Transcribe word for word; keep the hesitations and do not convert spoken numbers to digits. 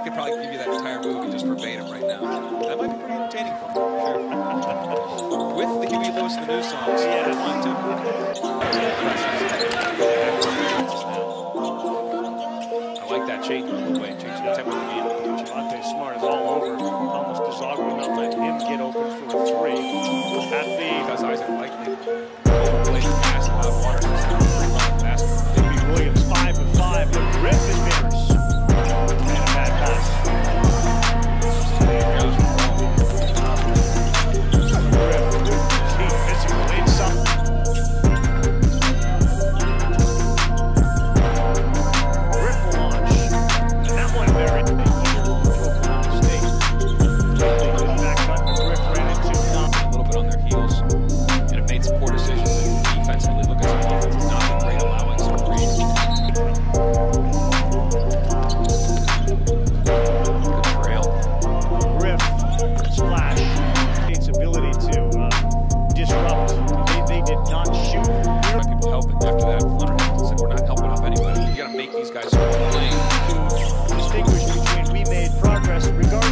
could probably give you that entire movie just verbatim right now. That might be pretty entertaining for me. Sure. With the Huey Lewis and the News songs. Yeah. One, two. I like that change. Wait, change the tempo of the game. Javante Smart is all over. Almost Desagro not letting him get open for a three. At the Because Isaac Likely played the pass out of water. Maybe Williams five and five. McGriff is Bears. And a bad pass. McGriff, gee, physical inside. Griff will launch. And that one very State. Back cut. McGriff ran into Tom. A little bit on their heels. And it made some poor decisions. And defensively, look at some defense. It's not been great allowing some threes. Good trail. Griff, splash. Its ability to uh, disrupt. They, they did not shoot. Why people help it after that? Leonard Hamilton said, we're not helping off anybody. You got to make these guys play. Distinguish between we made progress regardless.